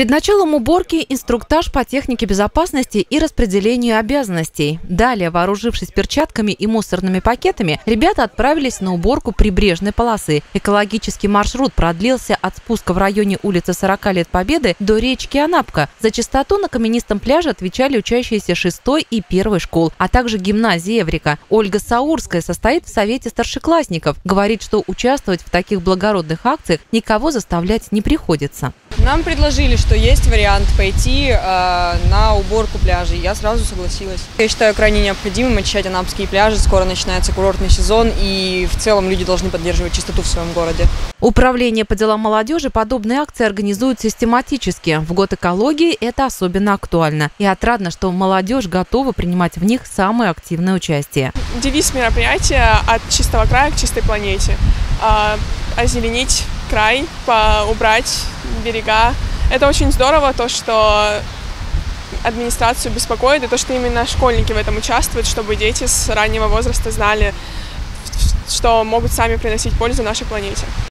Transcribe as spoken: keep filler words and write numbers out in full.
Перед началом уборки инструктаж по технике безопасности и распределению обязанностей. Далее, вооружившись перчатками и мусорными пакетами, ребята отправились на уборку прибрежной полосы. Экологический маршрут продлился от спуска в районе улицы сорока лет Победы до речки Анапка. За чистоту на каменистом пляже отвечали учащиеся шестой и первой школ, а также гимназии Эврика. Ольга Саурская состоит в совете старшеклассников. Говорит, что участвовать в таких благородных акциях никого заставлять не приходится. Нам предложили, что есть вариант пойти э, на уборку пляжей. Я сразу согласилась. Я считаю крайне необходимым очищать анапские пляжи. Скоро начинается курортный сезон, и в целом люди должны поддерживать чистоту в своем городе. Управление по делам молодежи подобные акции организует систематически. В год экологии это особенно актуально. И отрадно, что молодежь готова принимать в них самое активное участие. Девиз мероприятия «От чистого края к чистой планете». Озеленить край, убрать берега. Это очень здорово, то, что администрацию беспокоит, и то, что именно школьники в этом участвуют, чтобы дети с раннего возраста знали, что могут сами приносить пользу нашей планете.